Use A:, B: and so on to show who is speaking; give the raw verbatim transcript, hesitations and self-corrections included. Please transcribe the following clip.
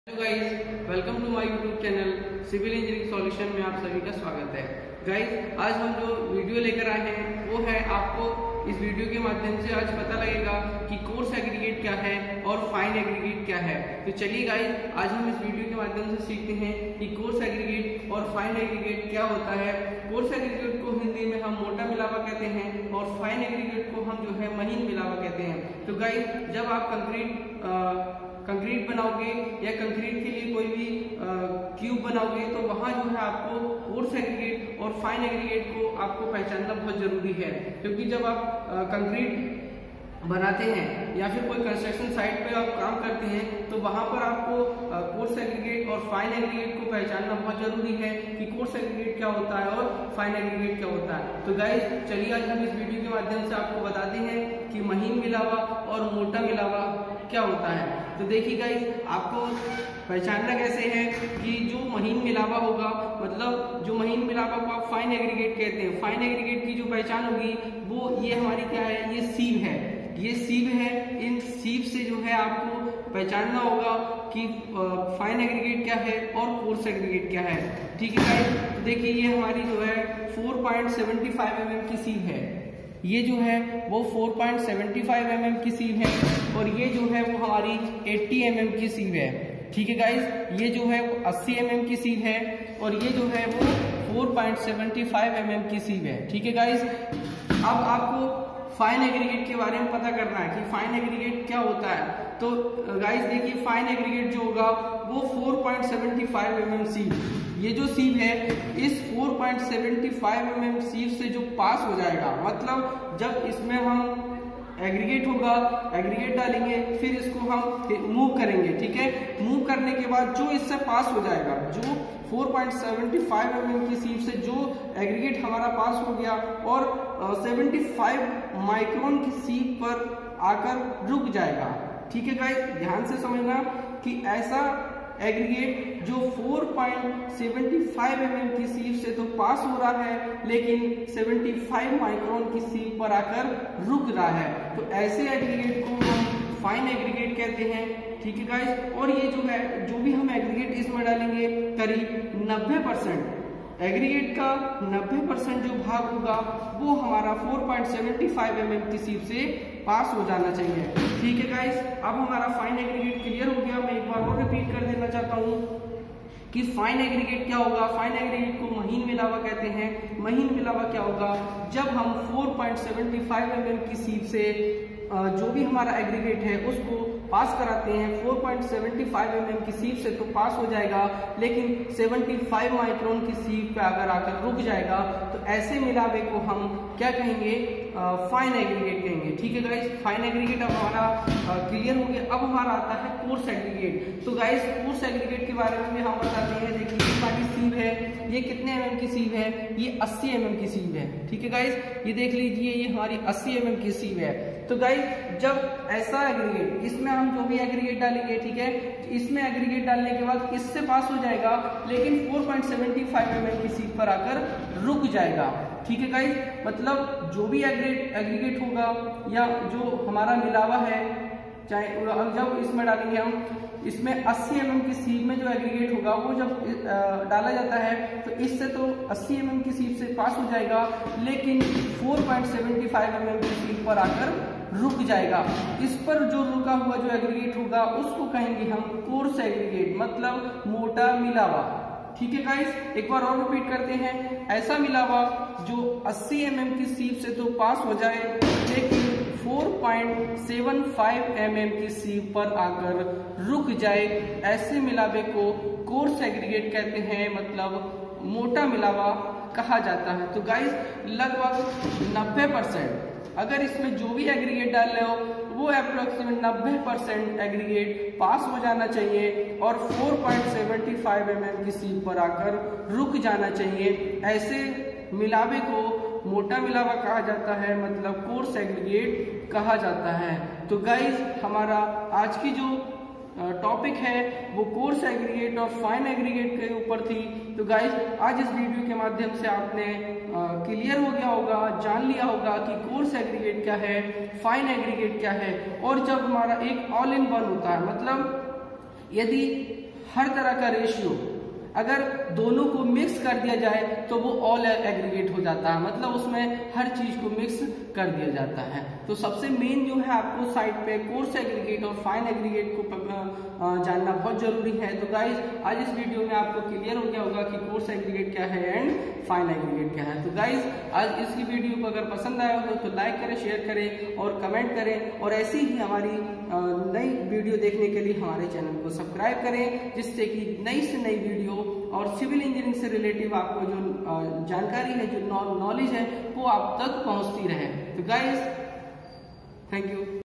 A: Hello guys, welcome to my YouTube channel civil engineering solution में आप सभी का स्वागत है। गाइस, आज हम जो वीडियो लेकर आए हैं वो है, आपको इस वीडियो के माध्यम से आज पता लगेगा कि कोर्स एग्रीगेट क्या है और फाइन एग्रीगेट क्या है। तो चलिए गाइस, आज हम इस वीडियो के माध्यम से सीखते हैं कि कोर्स एग्रीगेट और फाइन एग्रीगेट क्या होता है। कोर्स एग्रीगेट को हिंदी में हम मोटा मिलावा कहते हैं और फाइन एग्रीगेट को हम जो है महीन मिलावा कहते हैं। तो गाइस, जब आप कंक्रीट कंक्रीट बनाओगे या कंक्रीट के लिए कोई भी क्यूब बनाओगे तो वहां जो है आपको कोर्स एग्रीगेट और फाइन एग्रीगेट को आपको पहचानना बहुत जरूरी है, क्योंकि जब आप कंक्रीट बनाते हैं या फिर कोई कंस्ट्रक्शन साइट पे आप काम करते हैं तो वहां पर आपको कोर्स एग्रीगेट और फाइन एग्रीगेट को पहचानना बहुत जरूरी है कि कोर्स एग्रीगेट क्या होता है और फाइन एग्रीगेट क्या होता है। तो गाइस, चलिए आज हम इस वीडियो के माध्यम से आपको बताते हैं कि महीन मिलावा और मोटा मिलावा क्या होता है। तो देखिए गाइस, आपको पहचानना कैसे है कि जो महीन मिलावा होगा, मतलब जो महीन मिलावा को आप फाइन एग्रीगेट कहते हैं। फाइन एग्रीगेट की जो पहचान होगी वो ये हमारी क्या है, ये सीव है, ये सीव है। इन सीव से जो है आपको पहचानना होगा कि फाइन एग्रीगेट क्या है और कोर्स एग्रीगेट क्या है। ठीक है गाइस, तो देखिए ये हमारी जो है four point seven five mm एम की सीव है। ये जो है वो four point seven five mm एम की सीव है और ये जो है वो हमारी अस्सी एम एम की सीव है। ठीक है गाइस, ये जो है वो अस्सी एम एम की सीव है और ये जो है वो four point seven five mm एम की सीव है। ठीक है गाइस, अब आपको फाइन एग्रीगेट के बारे में पता करना है कि फाइन एग्रीगेट क्या होता है। तो गाइस देखिए, फाइन एग्रीगेट जो होगा वो four point seven five mm sieve सीव, ये जो सीव है इस four point seven five mm sieve सीव से जो पास हो जाएगा, मतलब जब इसमें हम एग्रीगेट होगा, एग्रीगेट डालेंगे, फिर इसको हम मूव करेंगे। ठीक है, मूव करने के बाद जो इससे पास हो जाएगा, जो four point seven five mm एम की सीव से जो एग्रीगेट हमारा पास हो गया और पचहत्तर माइक्रोन की सीव पर आकर रुक जाएगा। ठीक है गाइस, ध्यान से समझना कि ऐसा एग्रीगेट जो four point seven five mm एम की सीव से तो पास हो रहा है लेकिन पचहत्तर माइक्रोन की सीव पर आकर रुक रहा है, तो ऐसे एग्रीगेट को हम फाइन एग्रीगेट कहते हैं। ठीक है गाइस, और ये जो है जो भी हम एग्रीगेट इसमें डालेंगे करीब नब्बे परसेंट एग्रीगेट का नब्बे परसेंट जो भाग होगा वो हमारा four point seven five mm एम की सीव से पास हो जाना चाहिए। ठीक है गाइस, अब हमारा फाइन एग्रीगेट क्लियर हो गया। मैं एक बार और रिपीट कर देना चाहता हूँ कि फाइन एग्रीगेट क्या होगा। फाइन एग्रीगेट को महीन मिलावा कहते हैं। महीन मिलावा क्या होगा, जब हम four point seven five mm एम की सीव से जो भी हमारा एग्रीगेट है उसको पास कराते हैं। Four point seven five mm एम की सीव से तो पास हो जाएगा लेकिन पचहत्तर माइक्रोन की सीव पे अगर आकर रुक जाएगा तो ऐसे मिलावे को हम क्या कहेंगे, फाइन एग्रीगेट कहेंगे। ठीक है गाइस, फाइन एग्रीगेट अब हमारा क्लियर हो गया। अब हमारा आता है कोर्स एग्रीगेट। तो गाइस, कोर्स एग्रीगेट के बारे में हम बताते हैं। देखिए, ये हमारी सीव है, ये कितने एम एम की सीव है, ये अस्सी एम एम की सीव है। ठीक है गाइस, ये देख लीजिए, ये हमारी अस्सी एम एम की सीव है। तो गाइस, जब ऐसा एग्रीगेट, इसमें हम जो भी एग्रीगेट डालेंगे, ठीक है, इसमें एग्रीगेट डालने के बाद इससे पास हो जाएगा लेकिन four point seven five mm एम की सीव पर आकर रुक जाएगा। ठीक है गाइस, मतलब जो भी एग्रीगेट एग्रीगेट होगा या जो हमारा मिलावा है, चाहे जब इसमें डालेंगे हम, इसमें अस्सी एम एम की सीव में जो एग्रीगेट होगा वो जब डाला जाता है तो इससे तो अस्सी एम एम की सीव से पास हो जाएगा लेकिन four point seven five mm एम की सीव पर आकर रुक जाएगा। इस पर जो रुका हुआ जो एग्रीगेट होगा उसको कहेंगे हम कोर्स एग्रीगेट, मतलब मोटा मिलावा। ठीक है गाइस, एक बार और रिपीट करते हैं। ऐसा मिलावा जो अस्सी एम एम की सीव से तो पास हो जाए लेकिन four point seven five mm एम की सीव पर आकर रुक जाए, ऐसे मिलावे को कोर्स एग्रीगेट कहते हैं, मतलब मोटा मिलावा कहा जाता है। तो गाइस, लगभग नब्बे परसेंट अगर इसमें जो भी एग्रीगेट डाल रहे हो वो अप्रोक्सीमेट नब्बे परसेंट एग्रीगेट पास हो जाना चाहिए और four point seven five mm एम की सीव पर आकर रुक जाना चाहिए। ऐसे मिलावे को मोटा मिलावा कहा जाता है, मतलब कोर्स एग्रीगेट कहा जाता है। तो गाइस, हमारा आज की जो टॉपिक है वो कोर्स एग्रीगेट और फाइन एग्रीगेट के ऊपर थी। तो गाइस, आज इस वीडियो के माध्यम से आपने क्लियर हो गया होगा, जान लिया होगा कि कोर्स एग्रीगेट क्या है, फाइन एग्रीगेट क्या है। और जब हमारा एक ऑल इन वन होता है, मतलब यदि हर तरह का रेशियो अगर दोनों को मिक्स कर दिया जाए तो वो ऑल एग्रीगेट हो जाता है, मतलब उसमें हर चीज को मिक्स कर दिया जाता है। तो सबसे मेन जो है आपको साइड पे कोर्स एग्रीगेट और फाइन एग्रीगेट को जानना बहुत जरूरी है। तो गाइज आज इस वीडियो में आपको क्लियर हो गया होगा कि कोर्स एग्रीगेट क्या है एंड फाइन एग्रीगेट क्या है। तो गाइज आज इसकी वीडियो को अगर पसंद आया हो तो लाइक करें, शेयर करें और कमेंट करें, और ऐसी ही हमारी नई वीडियो देखने के लिए हमारे चैनल को सब्सक्राइब करें, जिससे कि नई से नई वीडियो और सिविल इंजीनियरिंग से रिलेटिव आपको जो जानकारी है, जो नॉलेज है, वो आप तक पहुंचती रहे। तो गाइज थैंक यू।